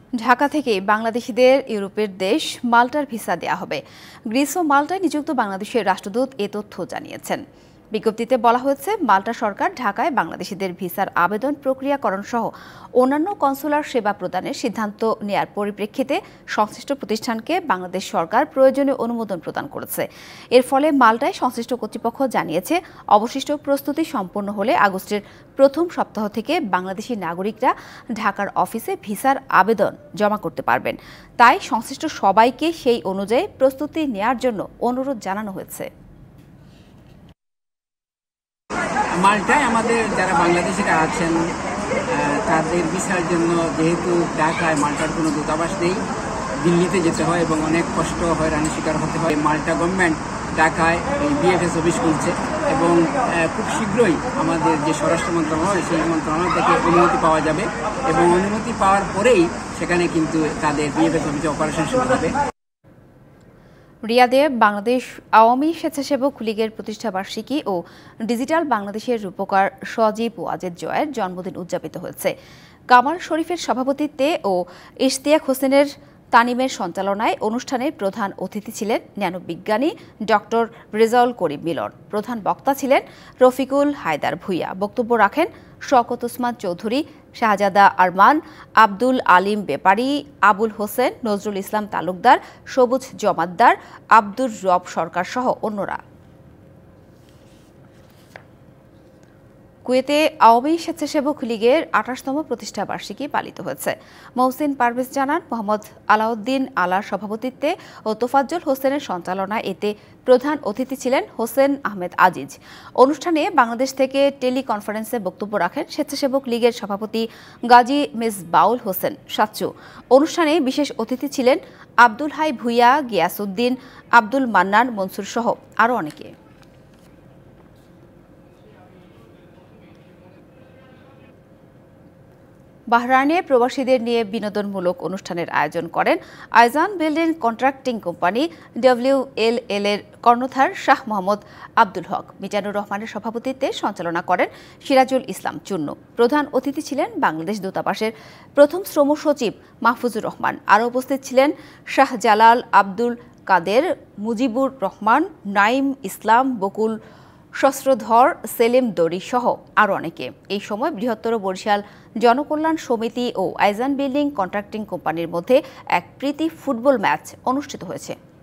ঢাকা থেকে বাংলাদেশিদের ইউরোপের দেশ মাল্টার ভিসা দেয়া হবে। গ্রিস ও মাল্টায় নিযুক্ত বাংলাদেশের রাষ্ট্রদূত এ তথ্য জানিয়েছেন। বিজ্ঞপ্তিতে বলা হয়েছে, মাল্টা সরকার ঢাকায় বাংলাদেশিদের ভিসার আবেদন প্রক্রিয়াকরণ সহ অন্যান্য কনসুলার সেবা প্রদানের সিদ্ধান্ত নেয়ার পরিপ্রেক্ষিতে সংশ্লিষ্ট প্রতিষ্ঠানকে বাংলাদেশ সরকার প্রয়োজনীয় অনুমোদন প্রদান করেছে। এর ফলে মাল্টায় সংশ্লিষ্ট কর্তৃপক্ষ জানিয়েছে, অবশিষ্ট প্রস্তুতি সম্পন্ন হলে আগস্টের প্রথম সপ্তাহ থেকে বাংলাদেশি নাগরিকরা ঢাকার অফিসে ভিসার আবেদন জমা করতে পারবেন। তাই সংশ্লিষ্ট সবাইকে সেই অনুযায়ী প্রস্তুতি নেয়ার জন্য অনুরোধ জানানো হয়েছে। মাল্টায় আমাদের যারা বাংলাদেশিরা আছেন তাদের ভিসার জন্য, যেহেতু ঢাকায় মাল্টার কোনো দূতাবাস নেই, দিল্লিতে যেতে হয় এবং অনেক কষ্ট হয়রানির শিকার হতে হয়। মাল্টা গভর্নমেন্ট ঢাকায় এই বিএফএস অফিস খুলছে এবং খুব শীঘ্রই আমাদের যে স্বরাষ্ট্র মন্ত্রণালয়, সেই মন্ত্রণালয় থেকে অনুমতি পাওয়া যাবে এবং অনুমতি পাওয়ার পরেই সেখানে কিন্তু তাদের বিএফএস অফিসে অপারেশন শুরু হবে। রিয়াদে বাংলাদেশ আওয়ামী স্বেচ্ছাসেবক লীগের প্রতিষ্ঠাবার্ষিকী ও ডিজিটাল বাংলাদেশের রূপকার সজীব ওয়াজেদ জয়ের জন্মদিন উদযাপিত হয়েছে। কামাল শরীফের সভাপতিত্বে ও ইশতিয়াক হোসেনের তানিমের সঞ্চালনায় অনুষ্ঠানের প্রধান অতিথি ছিলেন জ্ঞানবিজ্ঞানী ডক্টর রেজাউল করিম মিলন। প্রধান বক্তা ছিলেন রফিকুল হায়দার ভূঁইয়া। বক্তব্য রাখেন শওকত ওসমান চৌধুরী, শাহজাদা আরমান, আব্দুল আলিম বেপারী, আবুল হোসেন, নজরুল ইসলাম তালুকদার, সবুজ জমাদ্দার, আব্দুর রব সরকার সহ অন্যরা। কুয়েতে আওয়ামী স্বেচ্ছাসেবক লীগের ২৮তম প্রতিষ্ঠাবার্ষিকী পালিত হয়েছে। মহসিন পারভেজ জানান, মোহাম্মদ আলাউদ্দিন আলার সভাপতিত্বে ও তোফাজ্জল হোসেনের সঞ্চালনায় এতে প্রধান অতিথি ছিলেন হোসেন আহমেদ আজিজ। অনুষ্ঠানে বাংলাদেশ থেকে টেলিকনফারেন্সে বক্তব্য রাখেন স্বেচ্ছাসেবক লীগের সভাপতি গাজী মেজবাউল হোসেন সাচ্চু। অনুষ্ঠানে বিশেষ অতিথি ছিলেন আব্দুল হাই ভূঁইয়া, গিয়াসউদ্দিন, আব্দুল মান্নান মনসুর সহ আরও অনেকে। বাহরাইনে প্রবাসীদের নিয়ে বিনোদনমূলক অনুষ্ঠানের আয়োজন করেন Aizan building contracting company WLL এর কর্ণধার শাহ মোহাম্মদ আব্দুল হক। মিজানুর রহমানের সভাপতিত্বে সঞ্চালনা করেন সিরাজুল ইসলাম চুন্নু। প্রধান অতিথি ছিলেন বাংলাদেশ দূতাবাসের প্রথম শ্রম সচিব মাহফুজুর রহমান। আরও উপস্থিত ছিলেন শাহজালাল, আব্দুল কাদের, মুজিবুর রহমান, নাইম ইসলাম, বকুল, শস্ত্রধর, সেলিম দরি সহ আরও অনেকে। এই সময় বৃহত্তর বরিশাল জনকল্যাণ সমিতি ও আইজান বিল্ডিং কন্ট্রাক্টিং কোম্পানির মধ্যে এক প্রীতি ফুটবল ম্যাচ অনুষ্ঠিত হয়েছে।